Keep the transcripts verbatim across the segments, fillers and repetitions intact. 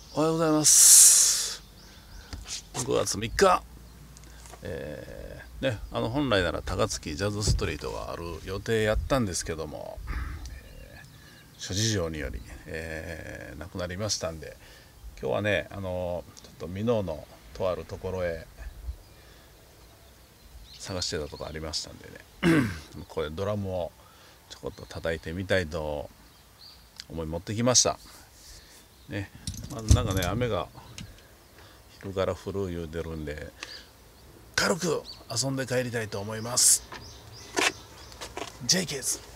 おはようございます。ごがつみっか、えーね、あの本来なら高槻ジャズストリートがある予定やったんですけども、えー諸事情により、えー、なくなりましたんで、今日はね、あのちょっと箕面のとあるところへ探してたとこありましたんでねこれドラムをちょこっと叩いてみたいと思い持ってきましたね。まあ、なんかね、雨が昼から降る言うてるんで、軽く遊んで帰りたいと思います。 ジェイケーズ。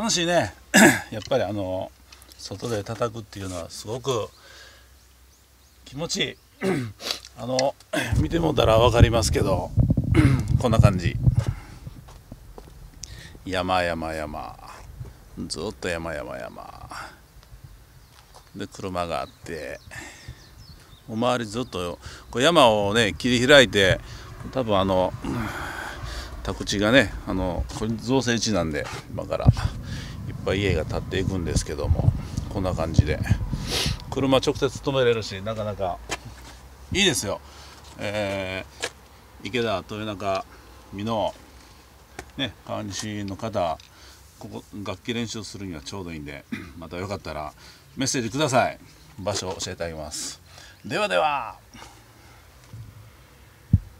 楽しいねやっぱりあの外で叩くっていうのはすごく気持ちいいあの見てもたら分かりますけどこんな感じ、山山山、ずっと山山山で車があって、周りずっとこう山をね切り開いて、多分あの宅地がね、あのこれ造成地なんで今からいっぱい家が建っていくんですけども、こんな感じで車直接止めれるし、なかなかいいですよ。えー、池田豊中美濃ね、川西の方、ここ楽器練習するにはちょうどいいんで、またよかったらメッセージください。場所を教えてあげます。ではでは。